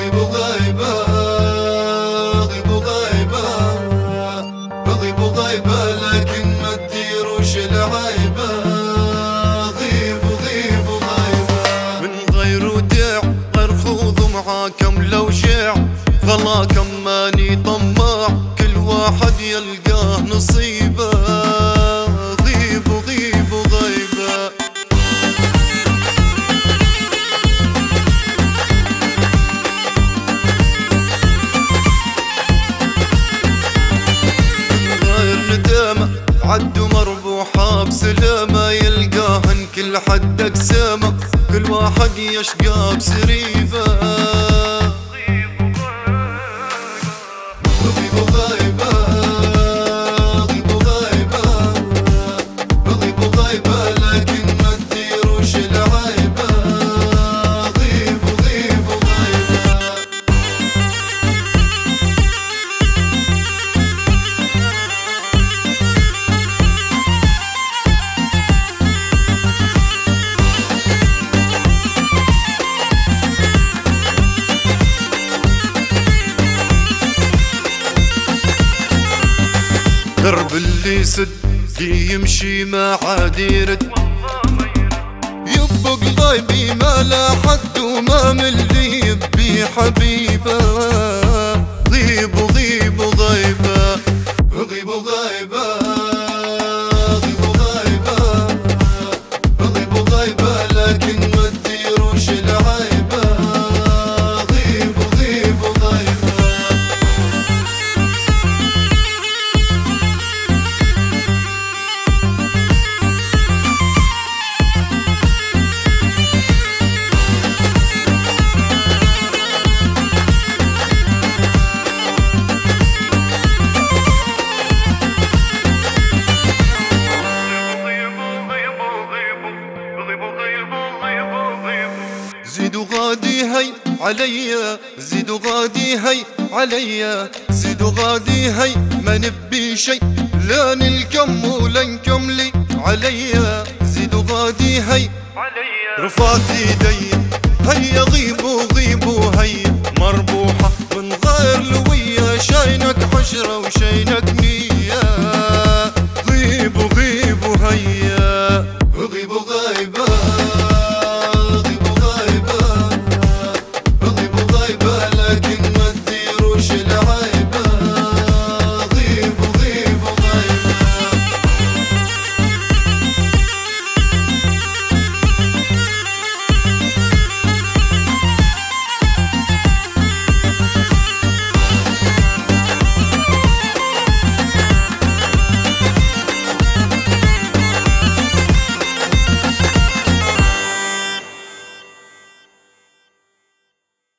بغيب وغيبة غيب وغيبة بغيب وغيبة لكن ما تديروش العيبة غيب وغيب وغيبة من غير وداع غير خوض ومعاكم لو جاع غلاكم ماني طماع كل واحد يلقاه نصيبه غيب وغيب وغيبة عدو مربوحة بسلامة يلقاهن كل حد أقسامة كل واحد يشقى بسريفة غيب وغيبة غيب وغيبة بغيب وغيبة لكن ما تديروش العيبة غيب وغيب وغيبة درب اللي سد يمشي ما عاد يرد يبقى غايبي ما لا حد وما من اللي يبي حبيبه غيب وغيب وغيبه غيب وغيبه غيب وغيبه غيب وغيبه لكن ما تديروش العيبه غيب وغيب وغيبه زيدوا غادي هي عليا زيدوا غادي هي عليا زيدوا غادي هي ما نبي شي لا نلكم ولا نكملي عليا زيدوا غادي هي عليا رفعت ايدي هيا غيبوا غيبوا